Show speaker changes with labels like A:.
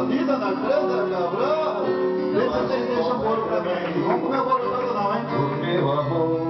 A: vida na grana, cabrão. Deixa vocês deixam bolo pra mim. Vamos comer o bolo todo não, hein?
B: O meu amor